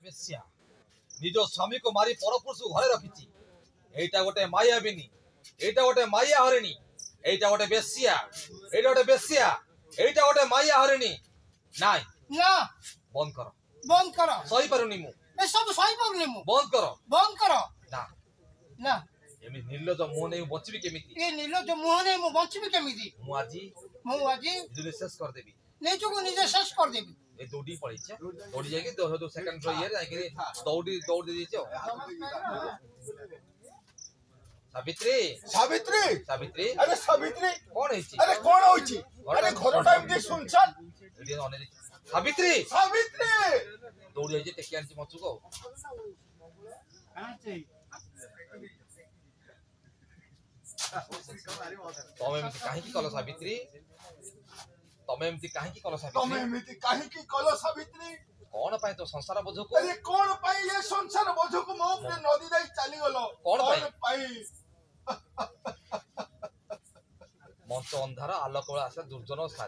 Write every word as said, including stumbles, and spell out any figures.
बेस्या निज स्वामी को मारी परपुरुष को घरे रखिची एटा गोटे माया बिनी एटा गोटे माया हरिणी एटा गोटे बेस्या एटा गोटे बेस्या एटा गोटे माया हरिणी नाय ना बंद करो बंद करो सही पारुनी मु ए सब सही पारुनी मु बंद करो बंद करो ना ना एमि निर्लज मुह नै बचिबी केमिति ए निर्लज मुह नै मु बचिबी केमिति मु आजी मु आजी इजने शेष कर देबी नेचो को निजे शेष कर देबी ए दौड़ी पड़ीछे दौड़ी जाके दो दो सेकंड रो इयर जाके दौड़ी दौड़ दे दीछो सावित्री सावित्री सावित्री अरे सावित्री कौन है अरे कौन होची अरे घर टाइम दे सुनछन एडी अने सावित्री सावित्री दौड़ी जाके टेकी आंची मचु को तमे एमती काहे की कलो सावित्री तमे एमती काहे की कलो सावित्री तमे एमती काहे की कलो सावित्री कौन पाए तो संसार बोझ को अरे कौन पाई ये संसार बोझ को मो पे नदी दाई चली गलो कौन पाई मंच अंधार आलोक आसे दुर्जन